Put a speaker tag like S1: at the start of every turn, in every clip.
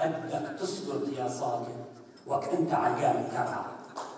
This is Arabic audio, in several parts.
S1: بدك تصبر يا صادق وكأنت عيان كرع.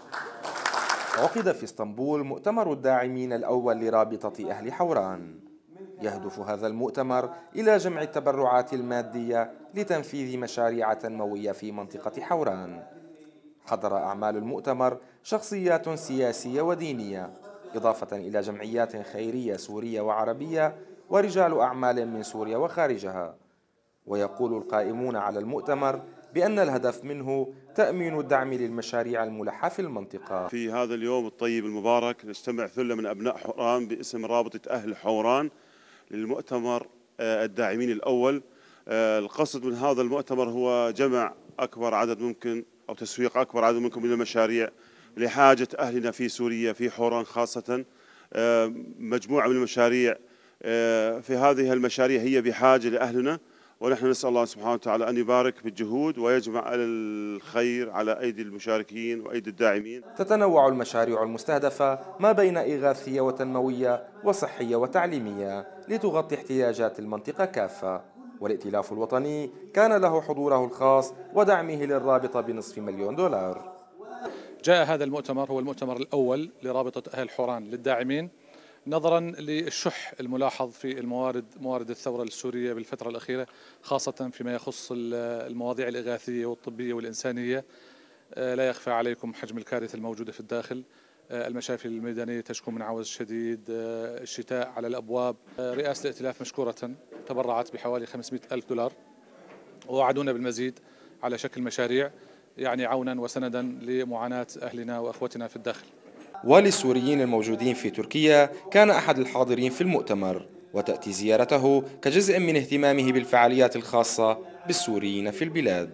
S2: عقد في اسطنبول مؤتمر الداعمين الأول لرابطة أهل حوران. يهدف هذا المؤتمر إلى جمع التبرعات المادية لتنفيذ مشاريع تنموية في منطقة حوران. حضر أعمال المؤتمر شخصيات سياسية ودينية، إضافة إلى جمعيات خيرية سورية وعربية ورجال أعمال من سوريا وخارجها. ويقول القائمون على المؤتمر بأن الهدف منه تأمين الدعم للمشاريع الملحة في المنطقة.
S3: في هذا اليوم الطيب المبارك نجتمع ثلة من أبناء حوران باسم رابطة أهل حوران للمؤتمر الداعمين الأول. القصد من هذا المؤتمر هو جمع أكبر عدد ممكن أو تسويق أكبر عدد ممكن من المشاريع لحاجة أهلنا في سوريا في حوران خاصة. مجموعة من المشاريع، في هذه المشاريع هي بحاجة لأهلنا، ونحن نسأل الله سبحانه وتعالى أن يبارك بالجهود ويجمع الخير على أيدي المشاركين وأيدي الداعمين.
S2: تتنوع المشاريع المستهدفة ما بين إغاثية وتنموية وصحية وتعليمية لتغطي احتياجات المنطقة كافة. والائتلاف الوطني كان له حضوره الخاص ودعمه للرابطة ب$500,000.
S4: جاء هذا المؤتمر هو المؤتمر الأول لرابطة أهل حوران للداعمين نظرا للشح الملاحظ في موارد الثورة السورية بالفترة الأخيرة، خاصة فيما يخص المواضيع الإغاثية والطبية والإنسانية. لا يخفى عليكم حجم الكارثة الموجودة في الداخل. المشافي الميدانية تشكو من عوز شديد، الشتاء على الأبواب. رئاسة الائتلاف مشكورة تبرعت بحوالي $500,000 ووعدونا بالمزيد على شكل مشاريع يعني عونا وسندا لمعاناة أهلنا وأخوتنا في الداخل.
S2: وللسوريين الموجودين في تركيا كان أحد الحاضرين في المؤتمر، وتأتي زيارته كجزء من اهتمامه بالفعاليات الخاصة بالسوريين في البلاد.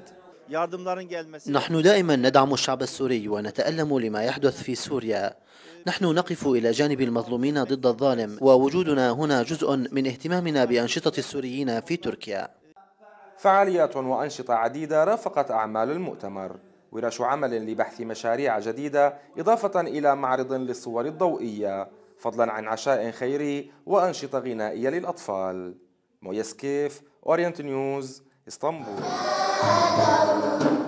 S5: نحن دائما ندعم الشعب السوري ونتألم لما يحدث في سوريا. نحن نقف إلى جانب المظلومين ضد الظالم، ووجودنا هنا جزء من اهتمامنا بأنشطة السوريين في تركيا.
S2: فعاليات وأنشطة عديدة رافقت أعمال المؤتمر، ورش عمل لبحث مشاريع جديدة، إضافة إلى معرض للصور الضوئية، فضلا عن عشاء خيري وأنشطة غنائية للأطفال. مويس كيف، أورينت نيوز، اسطنبول.